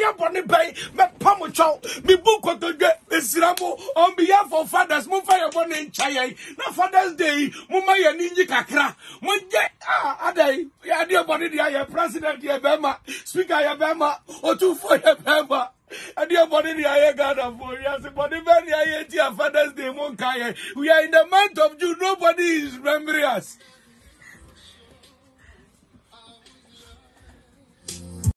boni pay, me pamucho, me buko to get Siramo on behalf of fathers, Mufaya Boni in Chaya. Now Father's Day, Mumaya Ninja Kakra, Munja, Ade, Yadia Boni, the President Yabama, Speaker Yabama, or two for Yabama. And your body, I got for you. Body, very Father's Day, Monkaya. We are in the month of June, nobody is remembering us.